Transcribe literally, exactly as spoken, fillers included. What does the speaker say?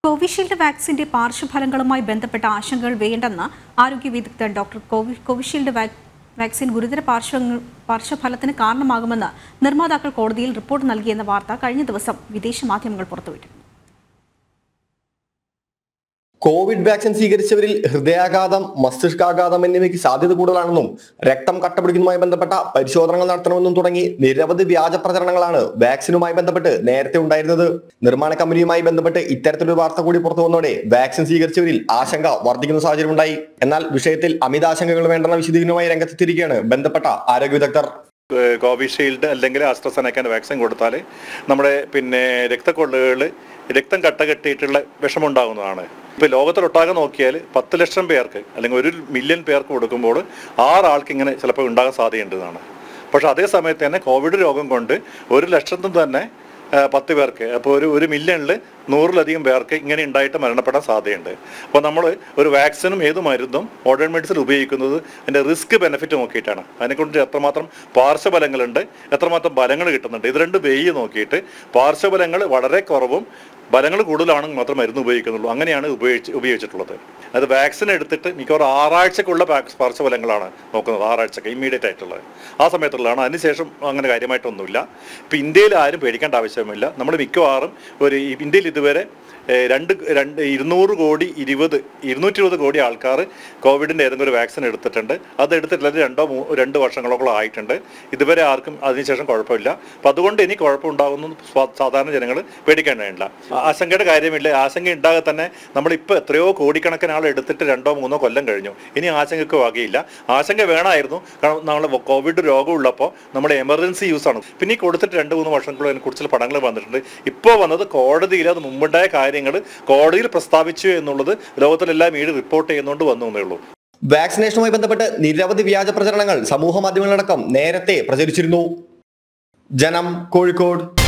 Covishield വാക്സിന്റെ പാർശ്വഫലങ്ങളുമായി ബന്ധപ്പെട്ട ആശങ്കകൾ വേണ്ടെന്ന് ആരോഗ്യ വിദഗ്ധൻ ഡോക്ടർ കോവിഷീൽഡ് വാക്സിൻ ഗുരുതര പാർശ്വഫലത്തിന് കാരണമാകുമെന്ന് നിർമ്മാതാക്കൾ കോടതിയിൽ റിപ്പോർട്ട് നൽകിയെന്ന വാർത്ത കഴിഞ്ഞ ദിവസം വിദേശ മാധ്യമങ്ങൾ പുറത്തുവിട്ടിരുന്നു. കോവിഡ് വാക്സിൻ സ്വീകരിച്ചവരിൽ ഹൃദയാഘാതം, മസ്തിഷ്കാഘാതം എന്നിവയ്ക്ക് സാധ്യത കൂടുതലാണെന്നും രക്തം കട്ടപിടിക്കുന്നതുമായി ബന്ധപ്പെട്ട പരിശോധനകൾ നടത്തണമെന്നും തുടങ്ങി നിരവധി വ്യാജ പ്രചരണങ്ങളാണ് വാക്സിനുമായി ബന്ധപ്പെട്ട് നേരത്തെ ഉണ്ടായിരുന്നത്. നിർമ്മാണ കമ്പനിയുമായി ബന്ധപ്പെട്ട് ഇത്തരത്തിലൊരു വാർത്ത കൂടി പുറത്തു വന്നതോടെ വാക്സിൻ സ്വീകരിച്ചവരിൽ ആശങ്ക വർദ്ധിക്കുന്ന സാഹചര്യം ഉണ്ടായി. എന്നാൽ വിഷയത്തിൽ അമിതാശങ്കകൾ വേണ്ടെന്ന വിശദീകരണവുമായി രംഗത്തെത്തിയിരിക്കുകയാണ് ബന്ധപ്പെട്ട ആരോഗ്യ വിദഗ്ധർ. കോവിഷീൽഡ് അല്ലെങ്കിൽ ആസ്ട്രസെനക്ക വാക്സിൻ കൊടുത്താൽ നമ്മുടെ പിന്നെ രക്തക്കൊള്ളുകളിൽ രക്തം കട്ട കെട്ടിയിട്ടുള്ള വിഷമുണ്ടാകുന്നതാണ്. ഇപ്പോൾ ലോകത്തിലൊട്ടാകെ നോക്കിയാൽ പത്ത് ലക്ഷം പേർക്ക് അല്ലെങ്കിൽ ഒരു മില്യൺ പേർക്ക് കൊടുക്കുമ്പോൾ ആറാൾക്ക് ഇങ്ങനെ ചിലപ്പോൾ ഉണ്ടാകാൻ സാധ്യതയുണ്ടെന്നാണ്. പക്ഷെ അതേ സമയത്ത് തന്നെ കോവിഡ് രോഗം കൊണ്ട് ഒരു ലക്ഷത്തിൽ തന്നെ പത്ത് പേർക്ക്, അപ്പോൾ ഒരു ഒരു മില്യണിൽ നൂറിലധികം പേർക്ക് ഇങ്ങനെ ഉണ്ടായിട്ട് മരണപ്പെടാൻ സാധ്യതയുണ്ട്. അപ്പോൾ നമ്മൾ ഒരു വാക്സിനും ഏത് മരുന്നും മോഡേൺ മെഡിസിൻ ഉപയോഗിക്കുന്നത് അതിൻ്റെ റിസ്ക് ബെനിഫിറ്റ് നോക്കിയിട്ടാണ്. അതിനെക്കൊണ്ട് എത്രമാത്രം പാർശ്വഫലങ്ങളുണ്ട്, എത്രമാത്രം ഫലങ്ങൾ കിട്ടുന്നുണ്ട്, ഇത് രണ്ട് വെയ്യ് നോക്കിയിട്ട് പാർശ്വഫലങ്ങൾ വളരെ കുറവും ഫലങ്ങൾ കൂടുതലാണെങ്കിൽ മാത്രം മരുന്ന് ഉപയോഗിക്കുന്നുള്ളൂ. അങ്ങനെയാണ് ഉപയോഗിച്ച് ഉപയോഗിച്ചിട്ടുള്ളത്. അത് വാക്സിൻ എടുത്തിട്ട് മിക്കവാറും ആറാഴ്ചക്കുള്ള പാർശ്വഫലങ്ങളാണ് നോക്കുന്നത്, ആറാഴ്ചക്ക് ഇമ്മീഡിയറ്റ് ആയിട്ടുള്ളത്. ആ സമയത്തുള്ളതാണ്. അതിനുശേഷം അങ്ങനെ കാര്യമായിട്ടൊന്നുമില്ല. ഇപ്പം ഇന്ത്യയിൽ ആരും പേടിക്കേണ്ട ആവശ്യമില്ല. നമ്മൾ മിക്കവാറും ഒരു ഇന്ത്യയിൽ ഇതുവരെ രണ്ട് രണ്ട് ഇരുന്നൂറ് കോടി ഇരുപത് ഇരുന്നൂറ്റി ഇരുപത് കോടി ആൾക്കാർ കോവിഡിൻ്റെ ഏതെങ്കിലും ഒരു വാക്സിൻ എടുത്തിട്ടുണ്ട്. അത് എടുത്തിട്ടുള്ളത് രണ്ടോ മൂ രണ്ട് വർഷങ്ങളോളം ആയിട്ടുണ്ട്. ഇതുവരെ ആർക്കും അതിനുശേഷം കുഴപ്പമില്ല. അപ്പം അതുകൊണ്ട് ഇനി കുഴപ്പമുണ്ടാകുന്നു സാധാരണ ജനങ്ങൾ പേടിക്കേണ്ട വേണ്ട. ആശങ്കയുടെ കാര്യമില്ല. ആശങ്ക ഉണ്ടാകെ തന്നെ നമ്മളിപ്പോൾ എത്രയോ കോടിക്കണക്കിന് ആൾ എടുത്തിട്ട് രണ്ടോ മൂന്നോ കൊല്ലം കഴിഞ്ഞു. ഇനി ആശങ്കയ്ക്ക് വകയില്ല. ആശങ്ക വേണമായിരുന്നു. കാരണം നമ്മൾ കോവിഡ് രോഗമുള്ളപ്പോൾ നമ്മൾ എമർജൻസി യൂസാണ്. പിന്നെ ഈ കൊടുത്തിട്ട് രണ്ട് മൂന്ന് വർഷങ്ങളോ അതിനെക്കുറിച്ചുള്ള പഠനങ്ങൾ വന്നിട്ടുണ്ട്. ഇപ്പോൾ വന്നത് കോടതിയിൽ അത് മുമ്പുണ്ടായ കാര്യങ്ങൾ കോടതിയിൽ പ്രസ്താവിച്ചു എന്നുള്ളത് ലോകത്തിലെല്ലാം മീഡിയ റിപ്പോർട്ട് ചെയ്യുന്നതുകൊണ്ട് വന്നു എന്നേ ഉള്ളൂ. വാക്സിനേഷനുമായി ബന്ധപ്പെട്ട് നിരവധി വ്യാജ പ്രചരണങ്ങൾ സമൂഹ മാധ്യമങ്ങളടക്കം നേരത്തെ പ്രചരിച്ചിരുന്നു. ജനം, കോഴിക്കോട്.